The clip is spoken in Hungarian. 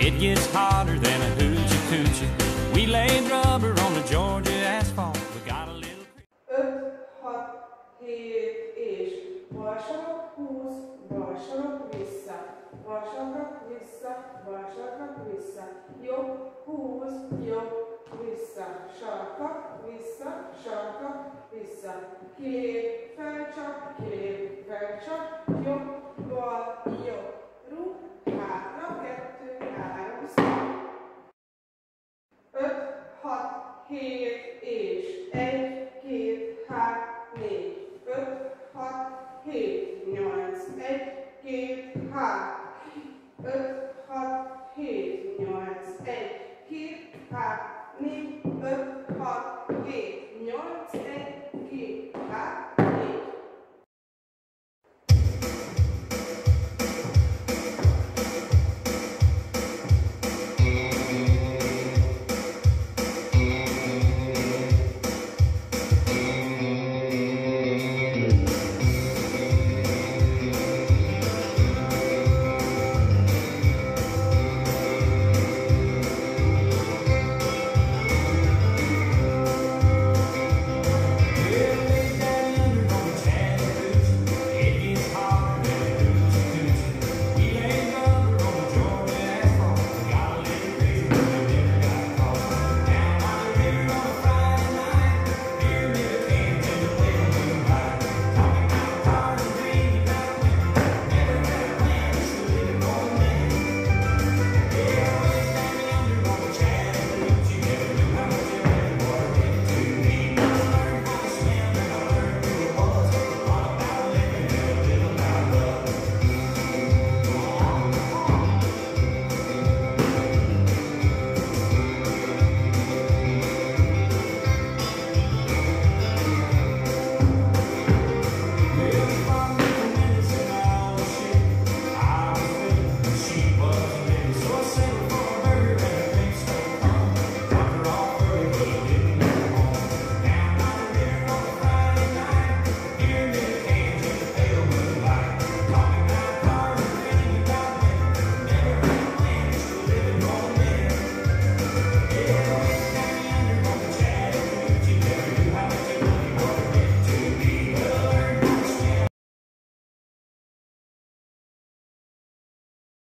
It gets hotter than a hoochie coochie. We laid rubber on the Georgia asphalt. We got a little. 5, 6, 7 és bal sarok, 20, bal sarok, vissza. Bal sarok, vissza, bal sarok, vissza. Jobb, 20, jobb, vissza. Sarkak, vissza, sarkak, vissza. Kilép, felcsap, jobb, bal, jobb. Rúg, hátra, 2, 3, szám. 5, 6, 7 és 1, 2, 3, 4. 5, 6, 7, 8, 1, 2, 3. 5,